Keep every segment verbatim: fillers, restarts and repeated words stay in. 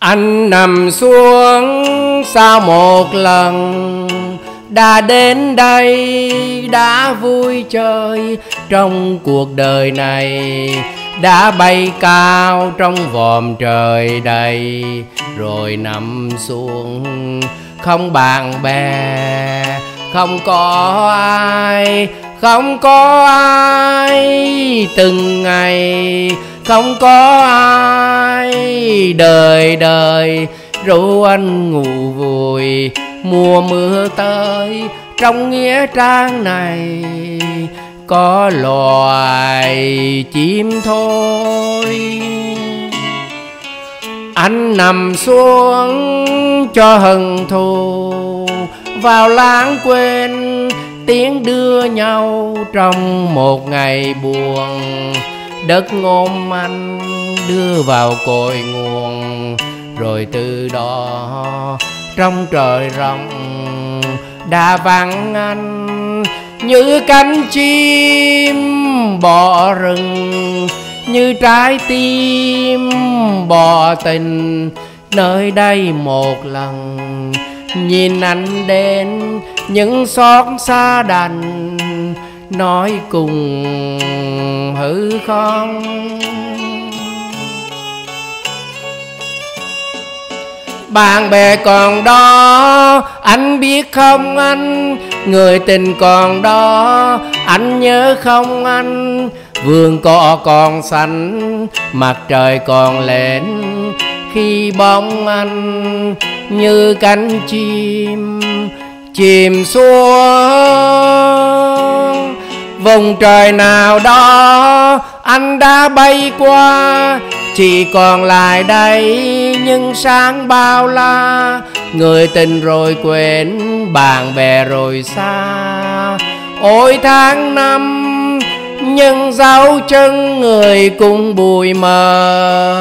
Anh nằm xuống sau một lần, đã đến đây đã vui chơi trong cuộc đời này, đã bay cao trong vòm trời đầy, rồi nằm xuống không bạn bè, không có ai, không có ai từng ngày, không có ai đời đời ru anh ngủ vùi. Mùa mưa tới trong nghĩa trang này, có loài chim thôi. Anh nằm xuống cho hận thù vào lãng quên tiếng đưa nhau trong một ngày buồn. Đất ôm anh đưa vào cội nguồn, rồi từ đó trong trời rộng đã vắng anh như cánh chim bỏ rừng, như trái tim bỏ tình. Nơi đây một lần nhìn anh đến những xót xa đành, nói cùng hư không. Bạn bè còn đó anh biết không anh, người tình còn đó anh nhớ không anh. Vườn cỏ còn xanh, mặt trời còn lên, khi bóng anh như cánh chim chìm xuống. Vùng trời nào đó anh đã bay qua, chỉ còn lại đây những sáng bao la. Người tình rồi quên, bạn bè rồi xa. Ôi tháng năm những dấu chân người cùng bụi mờ.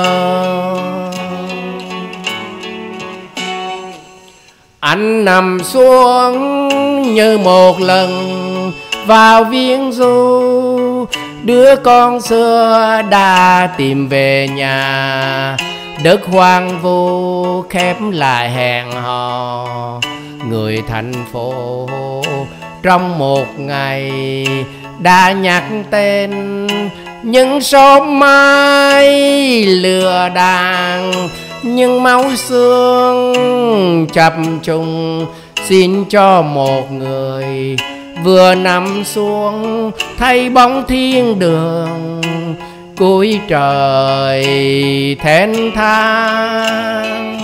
Anh nằm xuống như một lần vào viếng du, đứa con xưa đã tìm về nhà. Đất hoang vu khép lại hẹn hò, người thành phố trong một ngày đã nhắc tên những sớm mai lừa đàn, những máu xương chập trùng. Xin cho một người vừa nằm xuống thấy bóng thiên đường, cuối trời thênh thang.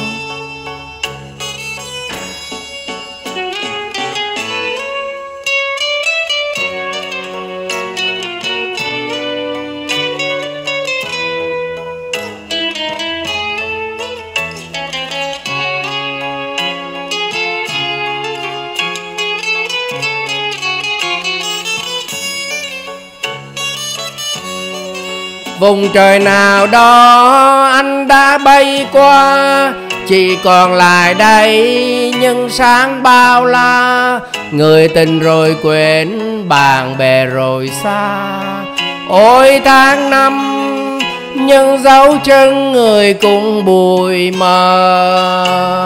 Vùng trời nào đó anh đã bay qua, chỉ còn lại đây những sáng bao la. Người tình rồi quên, bạn bè rồi xa. Ôi tháng năm những dấu chân người cùng bụi mờ.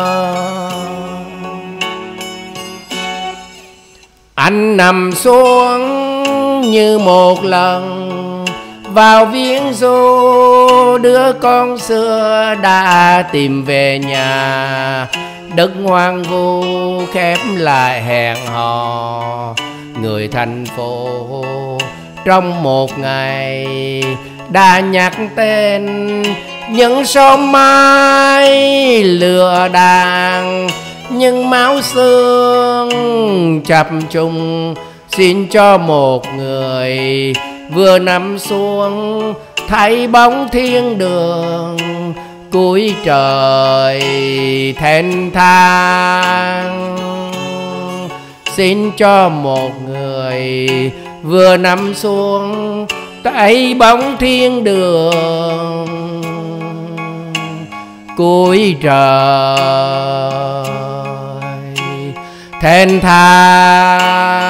Anh nằm xuống như một lần vào viếng du, đứa con xưa đã tìm về nhà. Đất hoang vu khép lại hẹn hò, người thành phố trong một ngày đã nhắc tên những sớm mai lừa đàn, những máu xương chập trùng. Xin cho một người vừa nằm xuống thấy bóng thiên đường, cuối trời thênh thang. Xin cho một người vừa nằm xuống thấy bóng thiên đường, cuối trời thênh thang.